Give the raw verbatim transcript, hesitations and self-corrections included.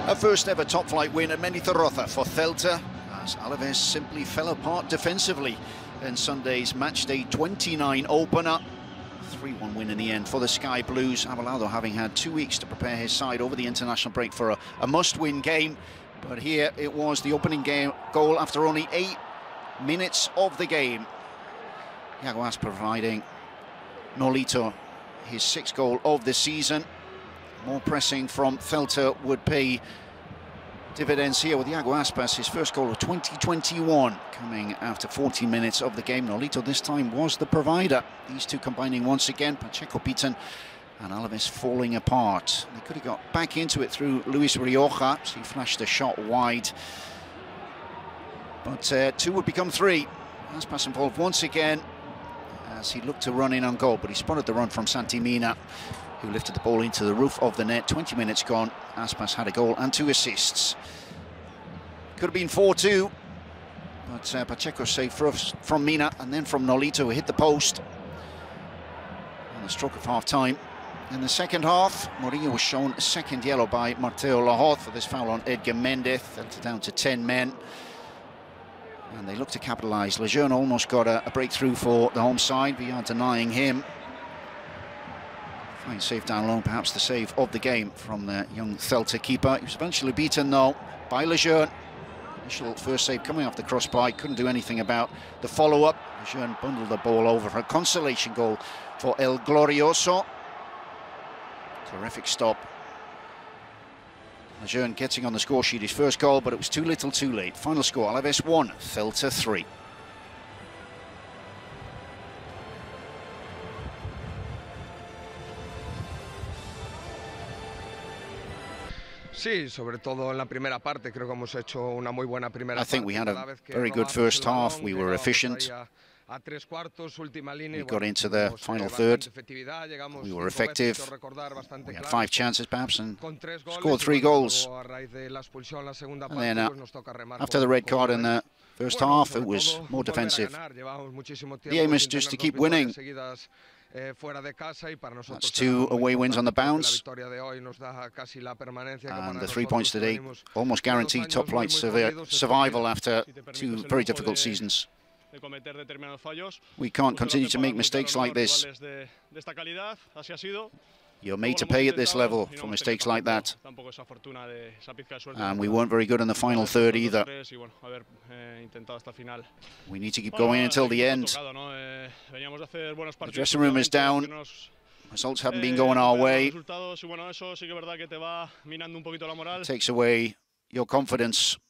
A first ever top flight win at Mendizorroza for Celta, as Alaves simply fell apart defensively in Sunday's matchday twenty-nine opener. three one win in the end for the Sky Blues. Abelardo having had two weeks to prepare his side over the international break for a, a must-win game. But here it was the opening game goal after only eight minutes of the game. Iago Aspas providing Nolito his sixth goal of the season. More pressing from Celta would pay dividends here with Iago Aspas, his first goal of twenty twenty-one, coming after fourteen minutes of the game. Nolito this time was the provider. These two combining once again, Pacheco beaten and Alaves falling apart. They could have got back into it through Luis Rioja, so he flashed a shot wide. But uh, two would become three. Aspas involved once again as he looked to run in on goal, but he spotted the run from Santi Mina, who lifted the ball into the roof of the net. twenty minutes gone, Aspas had a goal and two assists. Could have been four two, but uh, Pacheco saved from Mina and then from Nolito, who hit the post on the stroke of half-time. In the second half, Mourinho was shown a second yellow by Mateo Lahoz for this foul on Edgar Mendez, down to ten men. And they look to capitalise. Lejeune almost got a, a breakthrough for the home side. We are denying him. Fine save down low, perhaps the save of the game from the young Celta keeper. He was eventually beaten, though, by Lejeune. Initial first save coming off the crossbar. Couldn't do anything about the follow-up. Lejeune bundled the ball over for a consolation goal for El Glorioso. Terrific stop. Lejeune getting on the score sheet his first goal, but it was too little too late. Final score, Alaves one, Celta three. Sí, sobre todo en la primera parte, creo que hemos hecho una muy buena primera I think parte. we had a very good first half. We were efficient. We got into the final third. We were effective. We had five chances perhaps and scored three goals. And then uh, after the red card in the first half, it was more defensive. The aim is just to keep winning. That's two away wins on the bounce. And the three points today almost guaranteed top flight survival after two very difficult seasons. We can't continue to make mistakes like this. You're made to pay at this level for mistakes like that. And we weren't very good in the final third either. We need to keep going until the end. The dressing room is down. Results haven't been going our way. It takes away your confidence.